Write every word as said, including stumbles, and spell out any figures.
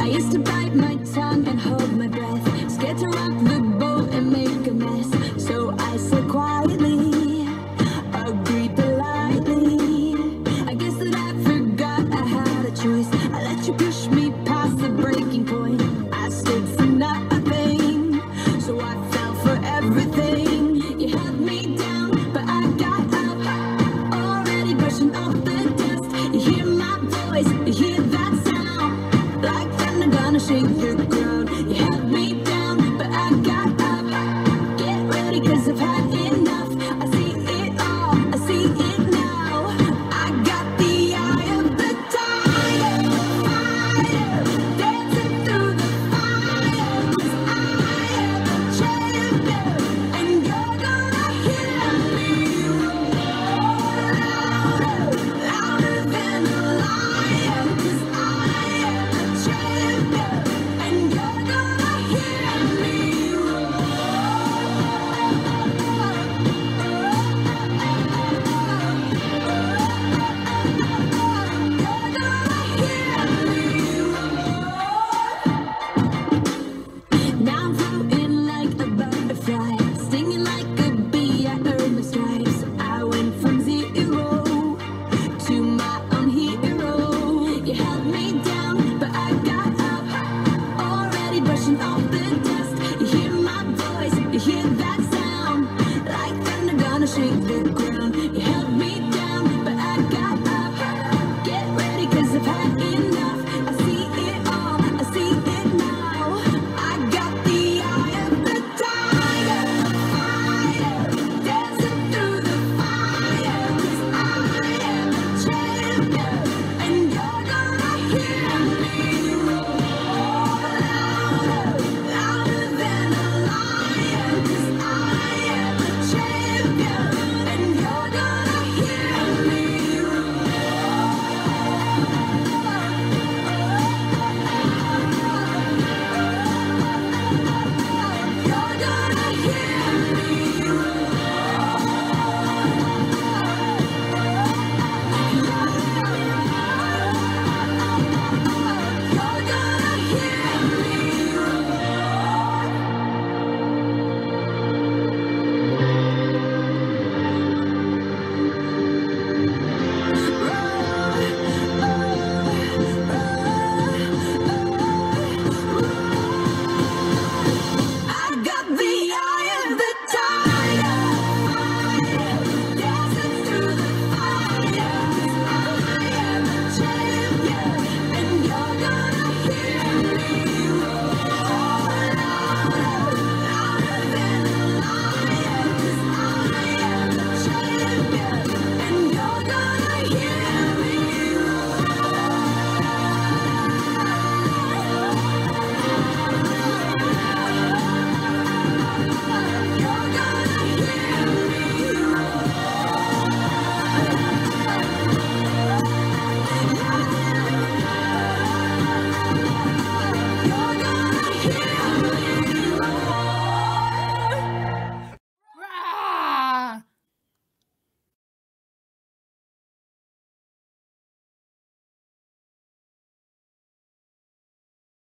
I used to bite my tongue and hold my breath, scared to rock the boat and make a mess. So I said quietly, agreed politely. I guess that I forgot I had a choice. I let you push me past the breaking point. I stood for nothing, so I fell for everything. You held me down, but I got up, already brushing off the dust. You hear my voice, you hear